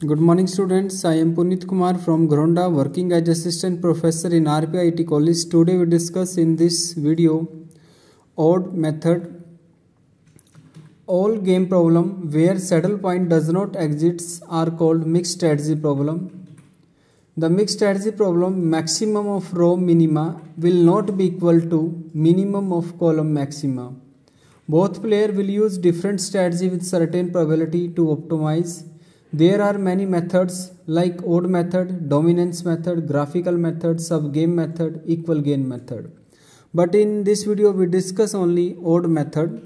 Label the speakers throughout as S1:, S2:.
S1: Good morning students, I am Punit Kumar from Gronda, working as assistant professor in RPIT College. Today we discuss in this video odd method. All game problem where saddle point does not exist are called mixed strategy problem. The mixed strategy problem, maximum of row minima will not be equal to minimum of column maxima. Both players will use different strategy with certain probability to optimize. There are many methods like odd method, dominance method, graphical method, sub-game method, equal gain method. But in this video we discuss only odd method.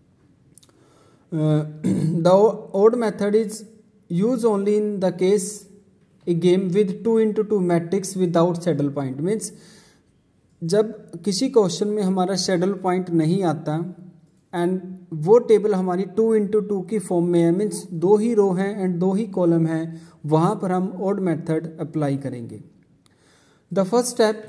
S1: The odd method is used only in the case a game with 2x2 matrix without saddle point. Means जब किसी question में हमारा saddle point नहीं आता and वो table हमारी 2x2 की form में है, मीन्स 2 ही रो हैं एंड 2 ही कॉलम हैं, वहाँ पर हम ओड मेथड अप्लाई करेंगे. The first step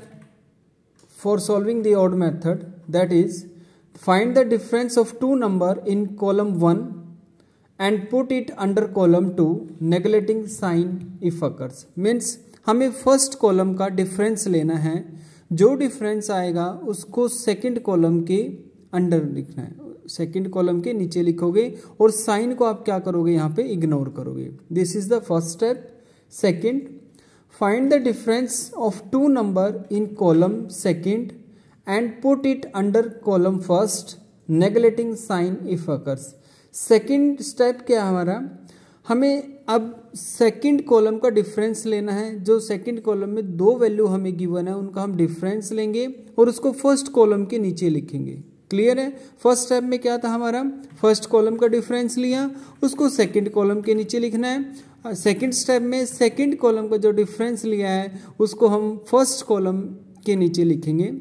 S1: for solving the odd method that is find the difference of 2 number in column 1 and put it under column 2 neglecting sign if occurs. Means हमें first column का difference लेना है, जो difference आएगा उसको second column के under लिखना है, सेकंड कॉलम के नीचे लिखोगे और साइन को आप क्या करोगे, यहाँ पे इग्नोर करोगे. This is the first step. Second, find the difference of 2 number in column second and put it under column first neglecting sign if occurs. Second step क्या हमारा, हमें अब सेकंड कॉलम का डिफरेंस लेना है. जो सेकंड कॉलम में 2 value हमें गिवन है उनका हम डिफरेंस लेंगे और उसको फर्स्ट कॉलम के नीचे लिखेंगे. क्लियर है. फर्स्ट स्टेप में क्या था हमारा, फर्स्ट कॉलम का डिफरेंस लिया, उसको सेकंड कॉलम के नीचे लिखना है. सेकंड स्टेप में सेकंड कॉलम का जो डिफरेंस लिया है उसको हम फर्स्ट कॉलम के नीचे लिखेंगे.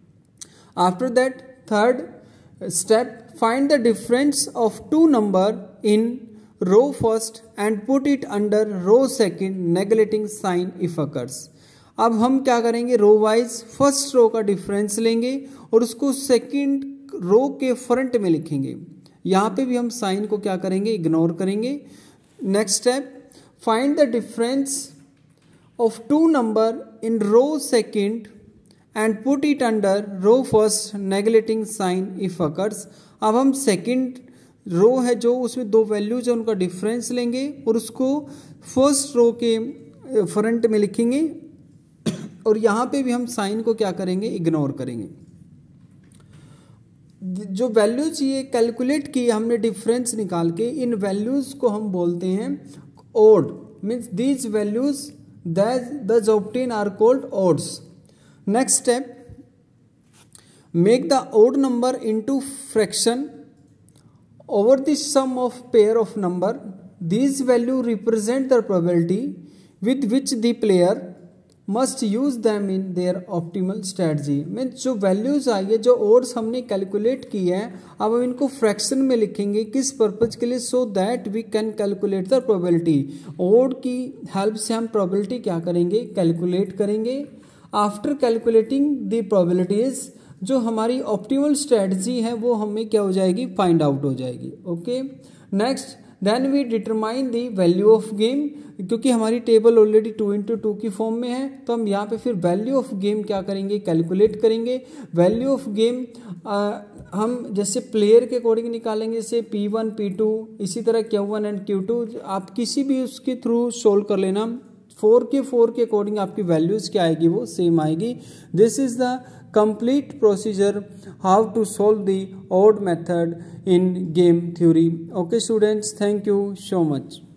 S1: After that third step, find the difference of 2 number in row first and put it under row second neglecting sign if occurs. अब हम क्या करेंगे, रो वाइज फर्स्ट रो का डिफरेंस लेंगे और उसको सेकंड रो के फ्रंट में लिखेंगे. यहाँ पे भी हम साइन को क्या करेंगे, इग्नोर करेंगे. Next step, find the difference of 2 number in row second and put it under row first neglecting sign if occurs. अब हम सेकंड रो है जो उसमें 2 वैल्यूज है उनका डिफरेंस लेंगे और उसको फर्स्ट रो के फ्रंट में लिखेंगे और यहाँ पे भी हम साइन को क्या करेंगे, इग्नोर करेंगे. जो वैल्यूज ये कैलकुलेट किए हमने डिफरेंस निकाल के, इन वैल्यूज को हम बोलते हैं odd. Means these values that obtain are called odds. Next step, make the odd number into fraction over the sum of pair of number. These value represent the probability with which the player must use them in their optimal strategy. Means जो values आई है, जो odds हमने calculate की है, अब हम इनको फ्रैक्शन में लिखेंगे. किस पर्पज के लिए, so that we can calculate the probability. Odd की हेल्प से हम प्रोबेबिलिटी क्या करेंगे, कैलकुलेट करेंगे. आफ्टर कैलकुलेटिंग द प्रोबेबिलिटीज, जो हमारी ऑप्टिमल स्ट्रेटजी है वो हमें क्या हो जाएगी, फाइंड आउट हो जाएगी. Okay. Next, then we determine the value of game. क्योंकि हमारी टेबल ऑलरेडी 2x2 की फॉर्म में है तो हम यहाँ पे फिर वैल्यू ऑफ गेम क्या करेंगे, कैलकुलेट करेंगे. वैल्यू ऑफ गेम हम जैसे प्लेयर के अकॉर्डिंग निकालेंगे, जैसे P1 P2, इसी तरह Q1 एंड Q2. आप किसी भी उसके थ्रू सोल्व कर लेना. 4 के अकॉर्डिंग आपकी वैल्यूज क्या आएगी, वो सेम आएगी. This is the complete procedure how to solve the odd method in game theory. Okay students, thank you so much.